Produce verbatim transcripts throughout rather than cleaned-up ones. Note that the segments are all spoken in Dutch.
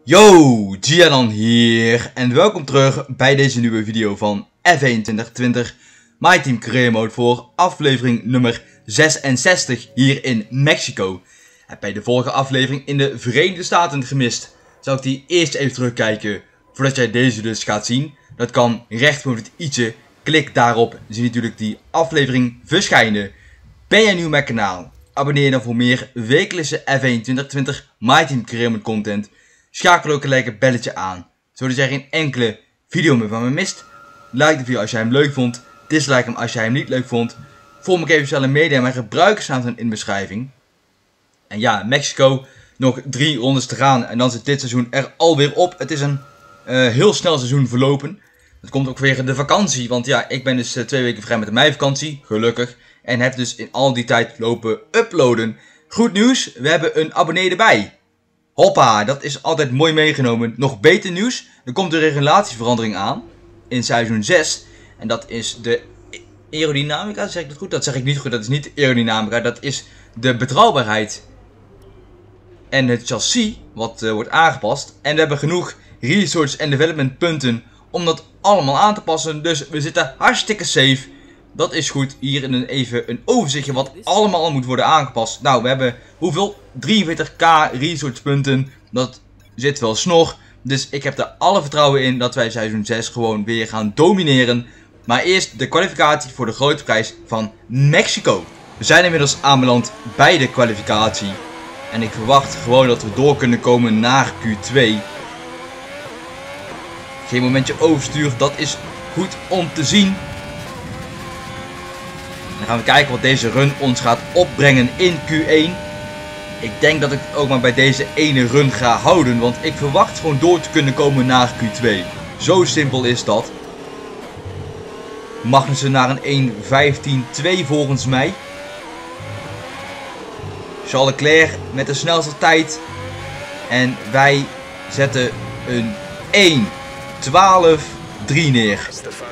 Yo, Gianan hier en welkom terug bij deze nieuwe video van F één twintig twintig My Team Career Mode voor aflevering nummer zesenzestig hier in Mexico. Heb jij de vorige aflevering in de Verenigde Staten gemist? Zal ik die eerst even terugkijken voordat jij deze dus gaat zien? Dat kan recht boven het i'tje. Klik daarop, zie je natuurlijk die aflevering verschijnen. Ben jij nieuw op mijn kanaal? Abonneer je dan voor meer wekelijkse F één twintig twintig My Team Career Mode content. Schakel ook gelijk het belletje aan, zodat jij geen enkele video meer van me mist. Like de video als jij hem leuk vond, dislike hem als jij hem niet leuk vond. Volg me ook even sociale media en mijn gebruikersnaam staan in de beschrijving. En ja, Mexico, nog drie rondes te gaan en dan zit dit seizoen er alweer op. Het is een uh, heel snel seizoen verlopen. Dat komt ook weer de vakantie, want ja, ik ben dus uh, twee weken vrij met de meivakantie, gelukkig. En heb dus in al die tijd lopen uploaden. Goed nieuws, we hebben een abonnee erbij. Hoppa, dat is altijd mooi meegenomen. Nog beter nieuws, er komt een regulatieverandering aan in seizoen zes. En dat is de aerodynamica, zeg ik dat goed? Dat zeg ik niet goed, dat is niet de aerodynamica, dat is de betrouwbaarheid. En het chassis, wat uh, wordt aangepast. En we hebben genoeg research en development punten om dat allemaal aan te passen. Dus we zitten hartstikke safe. Dat is goed. Hier in een, even een overzichtje wat allemaal moet worden aangepast. Nou, we hebben hoeveel? drieënveertig k research punten. Dat zit wel snor. Dus ik heb er alle vertrouwen in dat wij seizoen zes gewoon weer gaan domineren. Maar eerst de kwalificatie voor de grote prijs van Mexico. We zijn inmiddels aanbeland bij de kwalificatie. En ik verwacht gewoon dat we door kunnen komen naar Q twee. Geen momentje overstuur, dat is goed om te zien. Dan gaan we kijken wat deze run ons gaat opbrengen in Q één. Ik denk dat ik het ook maar bij deze ene run ga houden. Want ik verwacht gewoon door te kunnen komen naar Q twee. Zo simpel is dat. Magnussen naar een één vijftien twee volgens mij. Charles Leclerc met de snelste tijd. En wij zetten een één twaalf drie neer.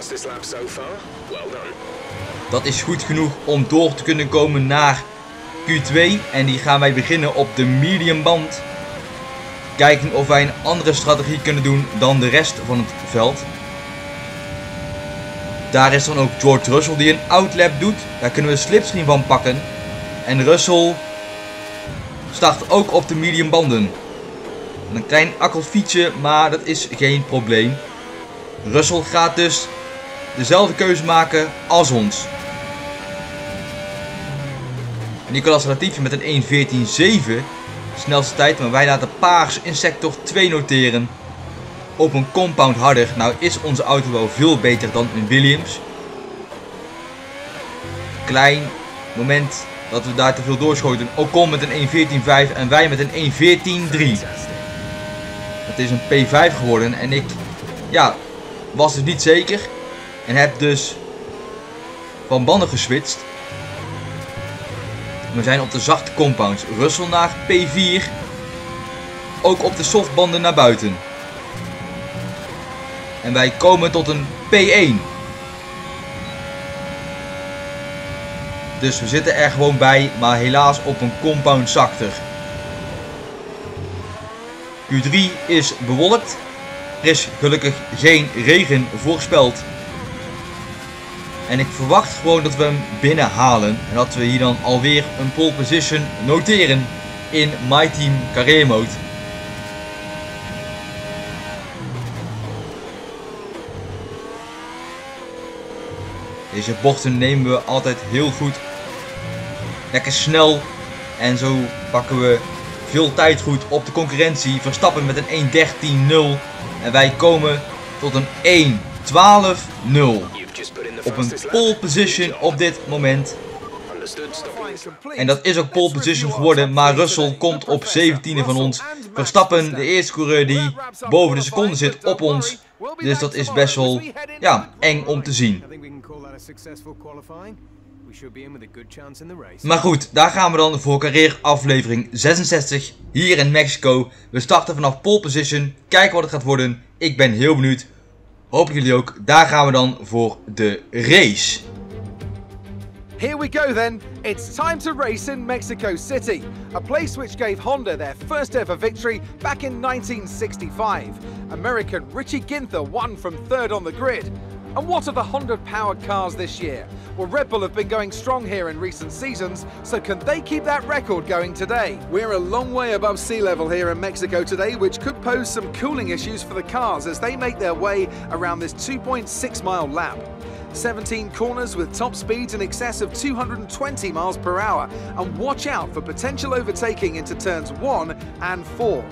Dat is goed genoeg om door te kunnen komen naar Q twee. En die gaan wij beginnen op de medium band. Kijken of wij een andere strategie kunnen doen dan de rest van het veld. Daar is dan ook George Russell die een outlap doet. Daar kunnen we slipstream van pakken. En Russell start ook op de medium banden. Een klein akkelfietsje, maar dat is geen probleem. Russell gaat dus dezelfde keuze maken als ons. Nicolas Latifi met een één veertien zeven. Snelste tijd, maar wij laten paars in sector twee noteren. Op een compound harder. Nou is onze auto wel veel beter dan een Williams. Klein moment dat we daar te veel doorschoten. Ocon met een één veertien vijf en wij met een één veertien drie. Het is een P vijf geworden en ik ja, was dus niet zeker. En heb dus van banden geswitcht. We zijn op de zachte compounds. Russell naar P vier. Ook op de softbanden naar buiten. En wij komen tot een P één. Dus we zitten er gewoon bij, maar helaas op een compound zachter. Q drie is bewolkt. Er is gelukkig geen regen voorspeld. En ik verwacht gewoon dat we hem binnenhalen. En dat we hier dan alweer een pole position noteren in My Team Career Mode. Deze bochten nemen we altijd heel goed. Lekker snel. En zo pakken we veel tijd goed op de concurrentie. Verstappen met een één dertien nul. En wij komen tot een één twaalf nul. Op een pole position op dit moment. En dat is ook pole position geworden. Maar Russell komt op zeventiende van ons. Verstappen, de eerste coureur die boven de seconde zit, op ons. Dus dat is best wel ja, eng om te zien. Maar goed, daar gaan we dan voor carrière aflevering zesenzestig. Hier in Mexico. We starten vanaf pole position. Kijken wat het gaat worden. Ik ben heel benieuwd. Hopelijk jullie ook. Daar gaan we dan voor de race. Here we go then, it's time to race in Mexico City, a place which gave Honda their first ever victory back in nineteen sixty-five. American Richie Ginther won from third on the grid. And what are the Honda-powered cars this year? Well, Red Bull have been going strong here in recent seasons, so can they keep that record going today? We're a long way above sea level here in Mexico today, which could pose some cooling issues for the cars as they make their way around this two point six mile lap. seventeen corners with top speeds in excess of two hundred twenty miles per hour, and watch out for potential overtaking into turns one and four.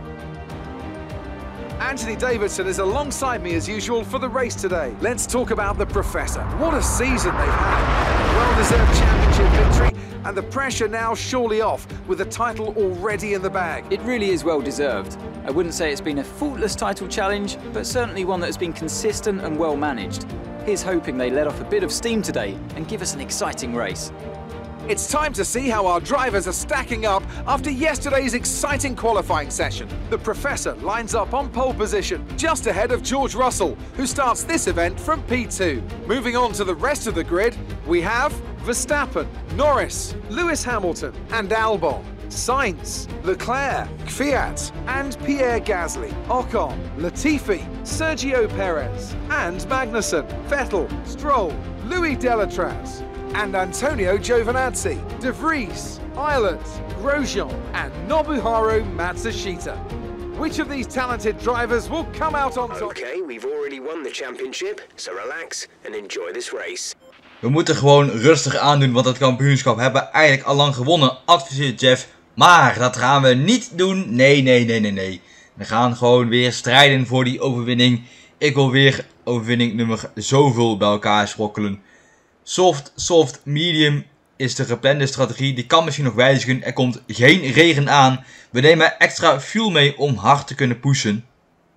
Anthony Davidson is alongside me as usual for the race today. Let's talk about the Professor. What a season they've had. A well-deserved championship victory, and the pressure now surely off with the title already in the bag. It really is well deserved. I wouldn't say it's been a faultless title challenge, but certainly one that has been consistent and well managed. Here's hoping they let off a bit of steam today and give us an exciting race. It's time to see how our drivers are stacking up after yesterday's exciting qualifying session. The Professor lines up on pole position, just ahead of George Russell, who starts this event from P two. Moving on to the rest of the grid, we have Verstappen, Norris, Lewis Hamilton and Albon, Sainz, Leclerc, Kvyat and Pierre Gasly, Ocon, Latifi, Sergio Perez and Magnussen, Vettel, Stroll, Louis Delatraz and Antonio Giovinazzi, De Vries, Islet, Grosjean and Nobuharu Matsushita. Which of these talented drivers will come out on top? Okay, we've already won the championship, so relax and enjoy this race. We moeten gewoon rustig aandoen, want het kampioenschap hebben we eigenlijk al lang gewonnen, adviseert Jeff. Maar dat gaan we niet doen. Nee, nee, nee, nee, nee. We gaan gewoon weer strijden voor die overwinning. Ik wil weer overwinning nummer zoveel bij elkaar sprokkelen. Soft, soft, medium is de geplande strategie. Die kan misschien nog wijzigen. Er komt geen regen aan. We nemen extra fuel mee om hard te kunnen pushen.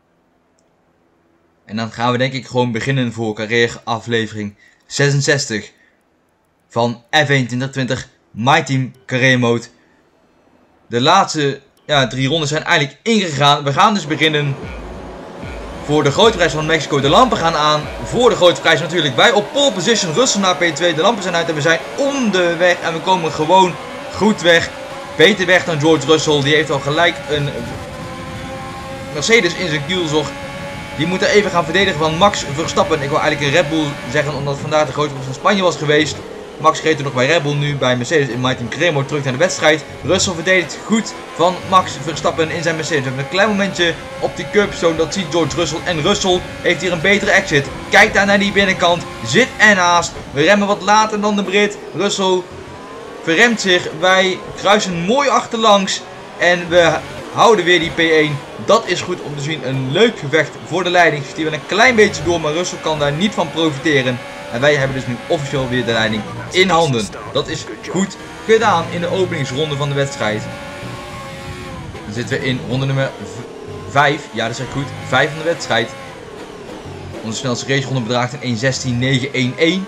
En dan gaan we denk ik gewoon beginnen voor carrière aflevering zesenzestig. Van F één twintig twintig My Team Career Mode. De laatste ja, drie rondes zijn eigenlijk ingegaan. We gaan dus beginnen voor de grote prijs van Mexico. De lampen gaan aan voor de grote prijs natuurlijk. Wij op pole position, Russell naar P twee. De lampen zijn uit en we zijn onderweg. En we komen gewoon goed weg. Beter weg dan George Russell. Die heeft al gelijk een Mercedes in zijn kielzog. Die moet er even gaan verdedigen van Max Verstappen. Ik wil eigenlijk een Red Bull zeggen omdat vandaag de grote prijs van Spanje was geweest. Max reed er nog bij Red Bull, nu bij Mercedes in My Team Career Mode terug naar de wedstrijd. Russell verdedigt goed van Max Verstappen in zijn Mercedes. We hebben een klein momentje op die curbstone, dat ziet George Russell. En Russell heeft hier een betere exit. Kijk daar naar die binnenkant, zit ernaast. We remmen wat later dan de Brit. Russell verremt zich, wij kruisen mooi achterlangs. En we houden weer die P één. Dat is goed om te zien, een leuk gevecht voor de leiding. Schiet wel een klein beetje door, maar Russell kan daar niet van profiteren. En wij hebben dus nu officieel weer de leiding in handen. Dat is goed gedaan in de openingsronde van de wedstrijd. Dan zitten we in ronde nummer vijf. Ja, dat is echt goed. vijf van de wedstrijd. Onze snelste raceronde bedraagt een één zestien negen elf.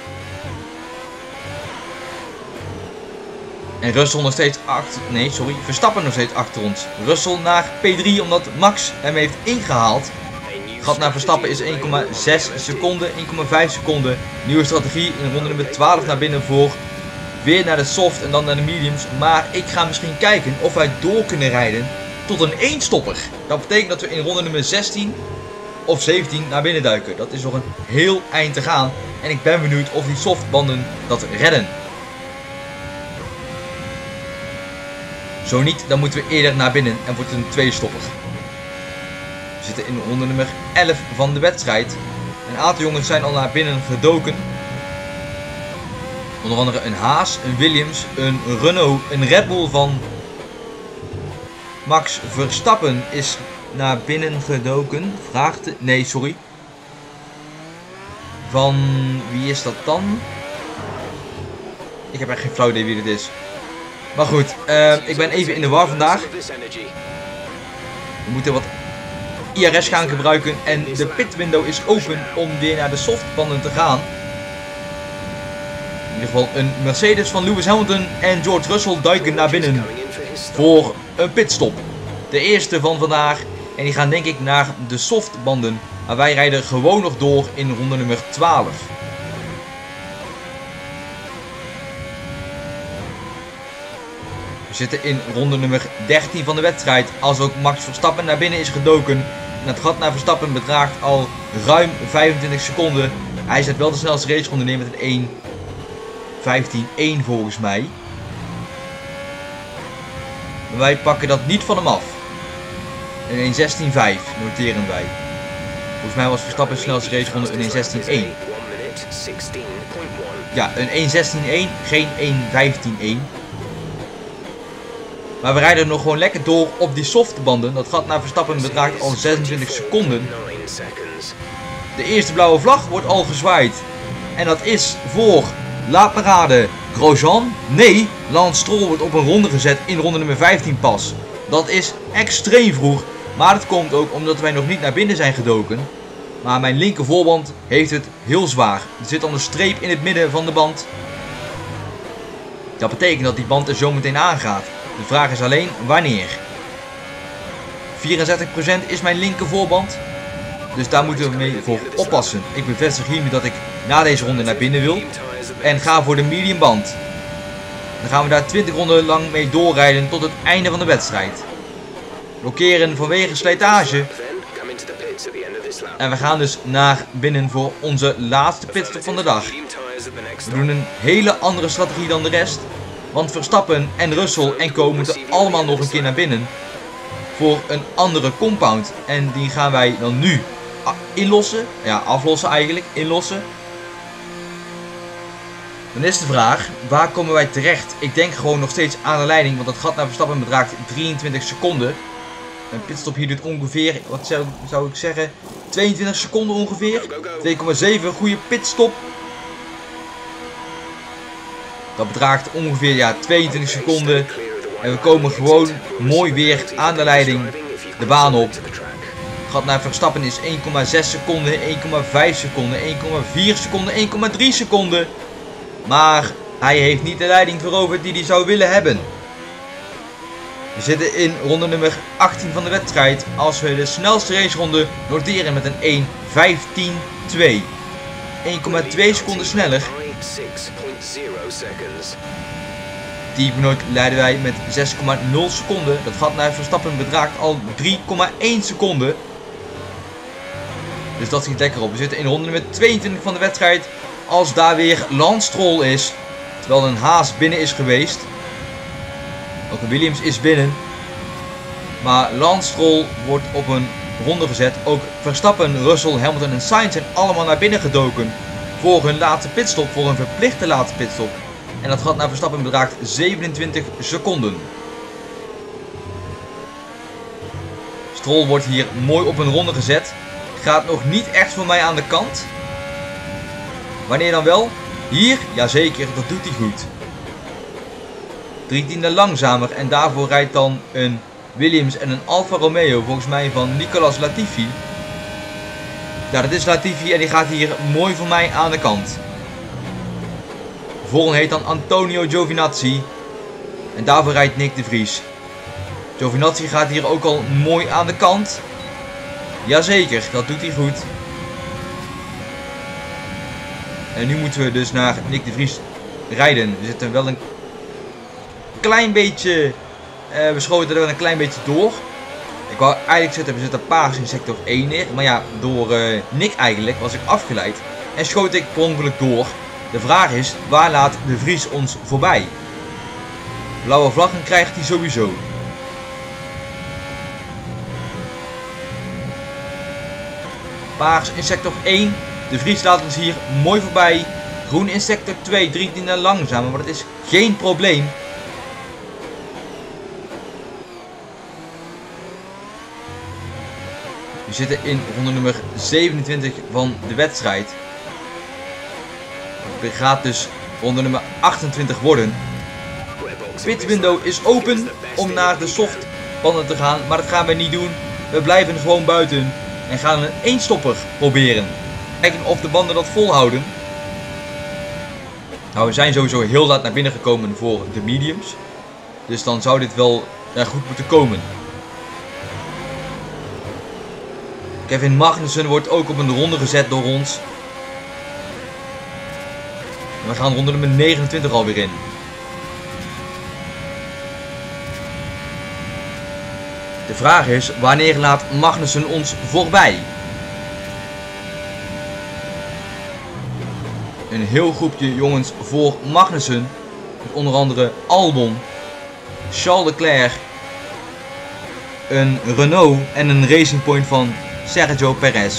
En Russell nog steeds achter... Nee, sorry. Verstappen nog steeds achter ons. Russell naar P drie omdat Max hem heeft ingehaald. Gat naar Verstappen is één komma zes seconden, één komma vijf seconden. Nieuwe strategie in ronde nummer twaalf naar binnen voor. Weer naar de soft en dan naar de mediums. Maar ik ga misschien kijken of wij door kunnen rijden tot een eenstopper. Dat betekent dat we in ronde nummer zestien of zeventien naar binnen duiken. Dat is nog een heel eind te gaan. En ik ben benieuwd of die softbanden dat redden. Zo niet, dan moeten we eerder naar binnen en wordt het een tweestopper. We zitten in ronde nummer elf van de wedstrijd. Een aantal jongens zijn al naar binnen gedoken. Onder andere een Haas, een Williams, een Renault, een Red Bull van Max Verstappen is naar binnen gedoken. Vraagt... Nee, sorry. Van... Wie is dat dan? Ik heb echt geen flauw idee wie dit is. Maar goed, uh, ik ben even in de war vandaag. We moeten wat I R S gaan gebruiken en de pit window is open om weer naar de softbanden te gaan. In ieder geval een Mercedes van Lewis Hamilton en George Russell duiken naar binnen voor een pitstop. De eerste van vandaag en die gaan denk ik naar de softbanden. Maar wij rijden gewoon nog door in ronde nummer twaalf. We zitten in ronde nummer dertien van de wedstrijd. Als ook Max Verstappen naar binnen is gedoken. En het gat naar Verstappen bedraagt al ruim vijfentwintig seconden. Hij zet wel de snelste raceronde neer met een één vijftien één volgens mij. Maar wij pakken dat niet van hem af. Een één zestien vijf noteren wij. Volgens mij was Verstappen de snelste raceronde een één zestien één. Ja, een één zestien één, geen één vijftien één. Maar we rijden nog gewoon lekker door op die softe banden. Dat gat naar Verstappen bedraagt al zesentwintig seconden. De eerste blauwe vlag wordt al gezwaaid. En dat is voor La Parade Grosjean. Nee, Lance Stroll wordt op een ronde gezet in ronde nummer vijftien pas. Dat is extreem vroeg. Maar dat komt ook omdat wij nog niet naar binnen zijn gedoken. Maar mijn linker voorband heeft het heel zwaar. Er zit dan een streep in het midden van de band. Dat betekent dat die band er zo meteen aangaat. De vraag is alleen wanneer. vierenzestig procent is mijn linker voorband. Dus daar moeten we mee voor oppassen. Ik bevestig hiermee dat ik na deze ronde naar binnen wil. En ga voor de medium band. Dan gaan we daar twintig ronden lang mee doorrijden tot het einde van de wedstrijd. Blokkeren vanwege slijtage. En we gaan dus naar binnen voor onze laatste pitstop van de dag. We doen een hele andere strategie dan de rest. Want Verstappen en Russell en Co moeten allemaal nog een keer naar binnen. Voor een andere compound. En die gaan wij dan nu inlossen. Ja, aflossen eigenlijk. Inlossen. Dan is de vraag, waar komen wij terecht? Ik denk gewoon nog steeds aan de leiding. Want het gat naar Verstappen bedraagt drieëntwintig seconden. Een pitstop hier doet ongeveer, wat zou, zou ik zeggen, tweeëntwintig seconden ongeveer. twee komma zeven, goede pitstop. Dat bedraagt ongeveer ja, tweeëntwintig seconden. En we komen gewoon mooi weer aan de leiding de baan op. Het gat naar Verstappen is één komma zes seconden, één komma vijf seconden, één komma vier seconden, één komma drie seconden. Maar hij heeft niet de leiding veroverd die hij zou willen hebben. We zitten in ronde nummer achttien van de wedstrijd. Als we de snelste raceronde noteren met een één vijftien twee. één komma twee seconden sneller. Die minuut leiden wij met zes komma nul seconden. Dat gat naar Verstappen bedraagt al drie komma één seconden. Dus dat schiet lekker op. We zitten in ronde nummer tweeëntwintig van de wedstrijd. Als daar weer Lance Stroll is. Terwijl een Haas binnen is geweest. Ook een Williams is binnen. Maar Lance Stroll wordt op een ronde gezet. Ook Verstappen, Russell, Hamilton en Sainz zijn allemaal naar binnen gedoken. Voor hun laatste pitstop. Voor een verplichte laatste pitstop. En dat gat naar Verstappen bedraagt zevenentwintig seconden. Stroll wordt hier mooi op een ronde gezet. Gaat nog niet echt voor mij aan de kant. Wanneer dan wel? Hier? Jazeker, dat doet hij goed. Drie tiende langzamer en daarvoor rijdt dan een Williams en een Alfa Romeo volgens mij van Nicolas Latifi. Ja, dat is Latifi en die gaat hier mooi voor mij aan de kant. Volgende heet dan Antonio Giovinazzi. En daarvoor rijdt Nick de Vries. Giovinazzi gaat hier ook al mooi aan de kant. Jazeker, dat doet hij goed. En nu moeten we dus naar Nick de Vries rijden. We zitten wel een klein beetje, uh, we schoten er wel een klein beetje door. Ik wou eigenlijk zitten, we zitten paars in sector één neer. Maar ja, door uh, Nick eigenlijk was ik afgeleid. En schoot ik per ongeluk door. De vraag is, waar laat de Vries ons voorbij? Blauwe vlaggen krijgt hij sowieso. Paars in sector één. De Vries laat ons hier mooi voorbij. Groen in sector twee, drie tiende langzamer, maar dat is geen probleem. We zitten in ronde nummer zevenentwintig van de wedstrijd. Het gaat dus ronde nummer achtentwintig worden. Pit window is open om naar de soft banden te gaan, maar dat gaan we niet doen. We blijven gewoon buiten en gaan een eenstopper proberen. Kijken of de banden dat volhouden. Nou, we zijn sowieso heel laat naar binnen gekomen voor de mediums. Dus dan zou dit wel uh, goed moeten komen. Kevin Magnussen wordt ook op een ronde gezet door ons. En we gaan ronde nummer negenentwintig alweer in. De vraag is, wanneer laat Magnussen ons voorbij? Een heel groepje jongens voor Magnussen. Met onder andere Albon, Charles Leclerc, een Renault en een Racing Point van Sergio Perez.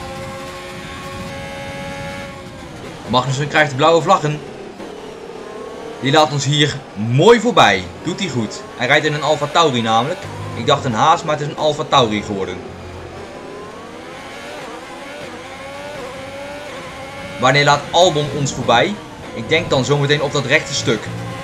Magnussen krijgt de blauwe vlaggen. Die laat ons hier mooi voorbij. Doet hij goed. Hij rijdt in een Alfa Tauri namelijk. Ik dacht een Haas, maar het is een Alfa Tauri geworden. Wanneer laat Albon ons voorbij? Ik denk dan zometeen op dat rechte stuk.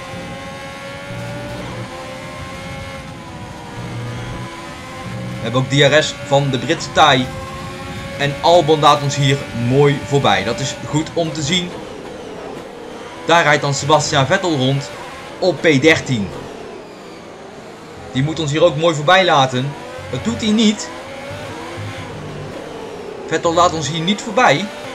We hebben ook D R S van de Britse taai. En Albon laat ons hier mooi voorbij. Dat is goed om te zien. Daar rijdt dan Sebastian Vettel rond op P dertien. Die moet ons hier ook mooi voorbij laten. Dat doet hij niet. Vettel laat ons hier niet voorbij.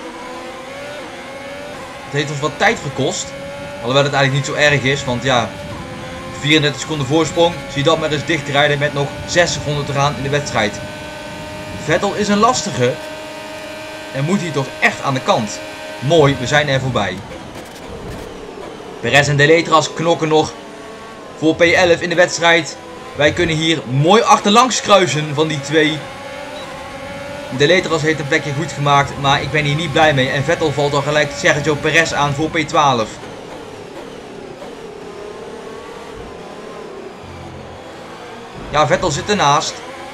Het heeft ons wat tijd gekost. Alhoewel het eigenlijk niet zo erg is. Want ja, vierendertig seconden voorsprong. Zie dat maar eens dicht rijden met nog zes seconden te gaan in de wedstrijd. Vettel is een lastige. En moet hier toch echt aan de kant. Mooi, we zijn er voorbij. Perez en De Letras knokken nog voor P elf in de wedstrijd. Wij kunnen hier mooi achterlangs kruisen van die twee. De Letras heeft een plekje goed gemaakt, maar ik ben hier niet blij mee. En Vettel valt al gelijk Sergio Perez aan voor P twaalf. Ja, Vettel zit ernaast.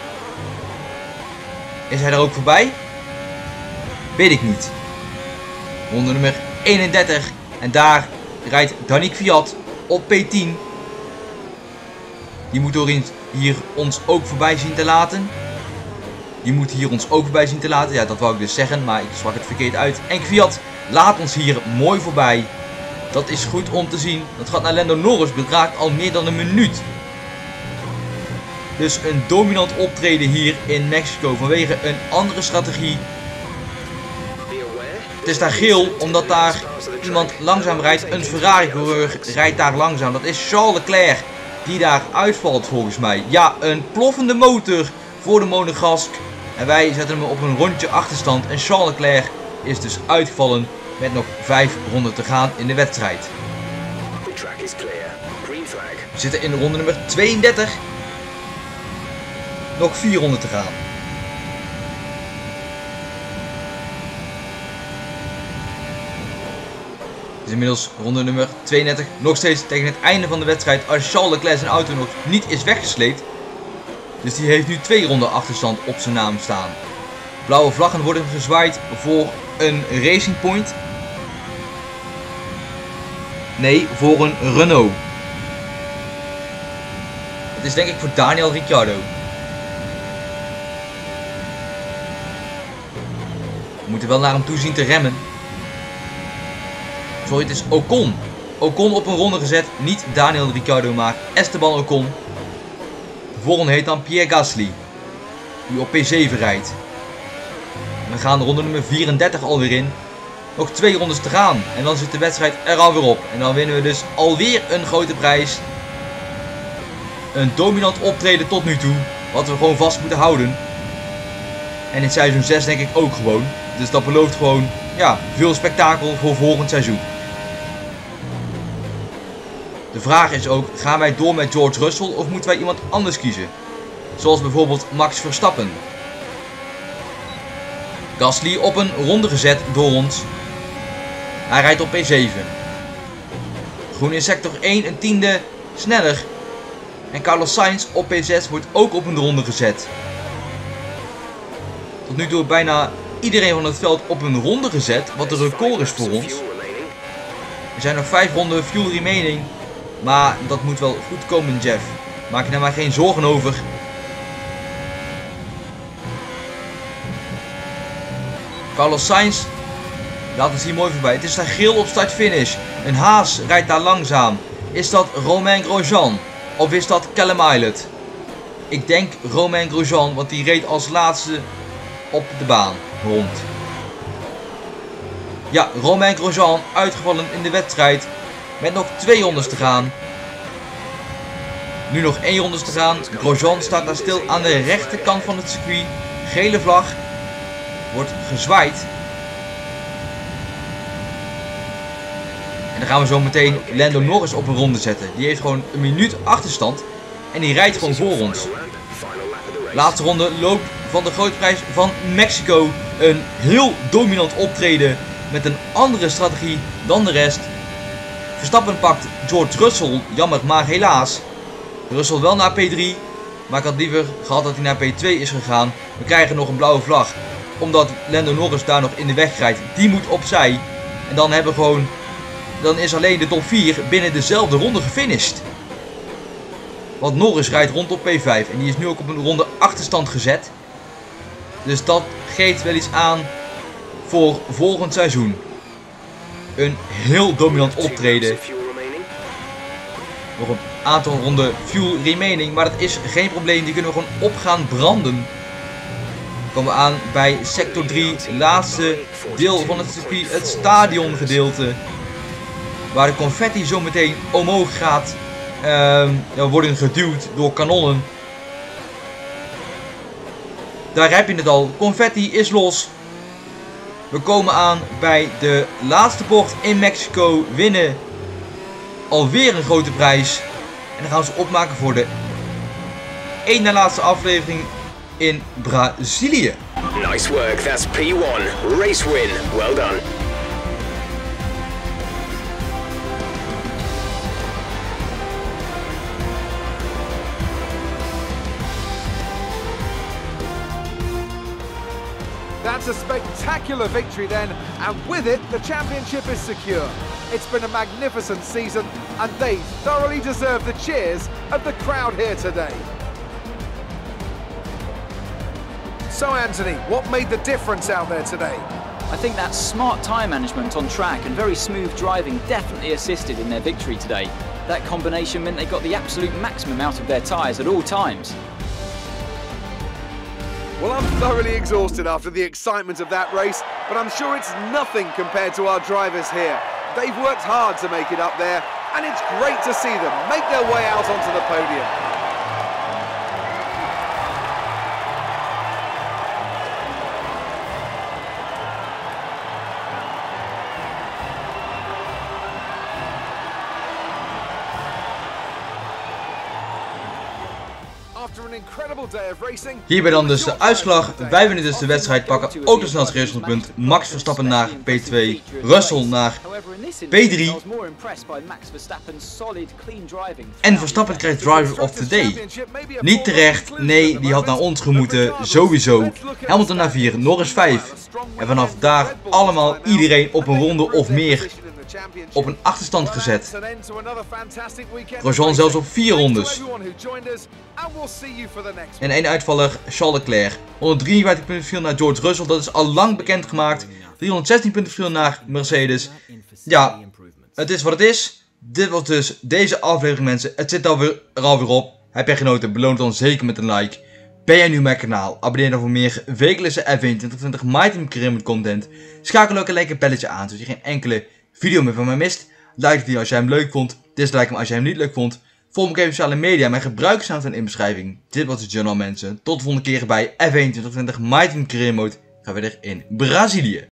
Is hij er ook voorbij? Weet ik niet. Ronde nummer eenendertig. En daar rijdt Danny Kvyat op P tien. Die moet door hier ons ook voorbij zien te laten. Die moet hier ons ook voorbij zien te laten. Ja, dat wou ik dus zeggen, maar ik sprak het verkeerd uit. En Kvyat laat ons hier mooi voorbij. Dat is goed om te zien. Dat gaat naar Lando Norris, bedraagt al meer dan een minuut. Dus een dominant optreden hier in Mexico vanwege een andere strategie. Het is daar geel omdat daar iemand langzaam rijdt. Een Ferrari-coureur rijdt daar langzaam. Dat is Charles Leclerc die daar uitvalt volgens mij. Ja, een ploffende motor voor de Monegasque. En wij zetten hem op een rondje achterstand. En Charles Leclerc is dus uitgevallen met nog vijf ronden te gaan in de wedstrijd. We zitten in ronde nummer tweeëndertig. Nog vier ronden te gaan. Het is inmiddels ronde nummer tweeëndertig. Nog steeds tegen het einde van de wedstrijd. Als Charles Leclerc zijn auto nog niet is weggesleept. Dus die heeft nu twee ronden achterstand op zijn naam staan. Blauwe vlaggen worden gezwaaid voor een Racing Point. Nee, voor een Renault. Het is denk ik voor Daniel Ricciardo. We moeten wel naar hem toe zien te remmen. Sorry, het is Ocon. Ocon op een ronde gezet. Niet Daniel Ricciardo, maar Esteban Ocon. De volgende heet dan Pierre Gasly. Die op P zeven rijdt. We gaan de ronde nummer vierendertig alweer in. Nog twee rondes te gaan. En dan zit de wedstrijd er alweer op. En dan winnen we dus alweer een grote prijs. Een dominant optreden tot nu toe. Wat we gewoon vast moeten houden. En in seizoen zes denk ik ook gewoon. Dus dat belooft gewoon, ja, veel spektakel voor volgend seizoen. De vraag is ook, gaan wij door met George Russell of moeten wij iemand anders kiezen? Zoals bijvoorbeeld Max Verstappen. Gasly op een ronde gezet door ons. Hij rijdt op P zeven. Groen in sector één een tiende sneller. En Carlos Sainz op P zes wordt ook op een ronde gezet. Tot nu toe bijna iedereen van het veld op een ronde gezet, wat de record is voor ons. Er zijn nog vijf ronden fuel remaining, maar dat moet wel goed komen, Jeff. Maak je daar maar geen zorgen over. Carlos Sainz laat het hier mooi voorbij. Het is daar geel op start-finish. Een Haas rijdt daar langzaam. Is dat Romain Grosjean of is dat Callum Ilott? Ik denk Romain Grosjean, want die reed als laatste op de baan rond. Ja, Romain Grosjean uitgevallen in de wedstrijd met nog twee rondes te gaan. Nu nog één ronde te gaan. Grosjean staat daar stil aan de rechterkant van het circuit. Gele vlag. Wordt gezwaaid. En dan gaan we zo meteen Lando Norris op een ronde zetten. Die heeft gewoon een minuut achterstand. En die rijdt gewoon voor ons. Laatste ronde loopt van de grote prijs van Mexico. Een heel dominant optreden. Met een andere strategie dan de rest. Verstappen pakt George Russell. Jammer, maar helaas. Russell wel naar P drie. Maar ik had liever gehad dat hij naar P twee is gegaan. We krijgen nog een blauwe vlag. Omdat Lando Norris daar nog in de weg rijdt. Die moet opzij. En dan hebben we gewoon... Dan is alleen de top vier binnen dezelfde ronde gefinished. Want Norris rijdt rond op P vijf. En die is nu ook op een ronde achterstand gezet. Dus dat geeft wel iets aan voor volgend seizoen. Een heel dominant optreden. Nog een aantal ronden fuel remaining. Maar dat is geen probleem. Die kunnen we gewoon op gaan branden. Dan komen we aan bij sector drie. Laatste deel van het circuit. Het stadiongedeelte. Waar de confetti zo meteen omhoog gaat. Um, we worden geduwd door kanonnen. Daar heb je het al. Confetti is los. We komen aan bij de laatste bocht in Mexico. Winnen alweer een grote prijs. En dan gaan we ze opmaken voor de één na laatste aflevering in Brazilië. Nice work, that's P one. Race win. Well done. That's a spectacular victory then, and with it, the championship is secure. It's been a magnificent season, and they thoroughly deserve the cheers of the crowd here today. So Anthony, what made the difference out there today? I think that smart time management on track and very smooth driving definitely assisted in their victory today. That combination meant they got the absolute maximum out of their tyres at all times. Well, I'm thoroughly exhausted after the excitement of that race, but I'm sure it's nothing compared to our drivers here. They've worked hard to make it up there, and it's great to see them make their way out onto the podium. Hierbij dan dus de uitslag. Wij winnen dus de wedstrijd, pakken ook de snelste racepunt. Max Verstappen naar P twee, Russell naar P drie. En Verstappen krijgt Driver of the Day. Niet terecht, nee, die had naar ons gemoeten, sowieso. Hamilton naar vier, Norris vijf. En vanaf daar allemaal iedereen op een ronde of meer op een achterstand gezet. Grosjean zelfs op vier rondes. En één uitvaller, Charles Leclerc. honderddrieënvijftig punten verschil naar George Russell, dat is al lang bekendgemaakt. driehonderdzestien punten verschil naar Mercedes. Ja, het is wat het is. Dit was dus deze aflevering, mensen. Het zit alweer, er alweer op. Heb jij genoten? Beloon het dan zeker met een like. Ben jij nu mijn kanaal? Abonneer dan voor meer wekelijkse F één twintig twintig My Team Career content. Schakel ook een lekker belletje aan, zodat je geen enkele video meer van mij mist. Like het video als jij hem leuk vond. Dislike hem als jij hem niet leuk vond. Volg me op sociale media. Mijn gebruikersnaam staat in de beschrijving. Dit was het journal, mensen. Tot de volgende keer bij F één twintig twintig My Team Career Mode. Gaan we weer in Brazilië.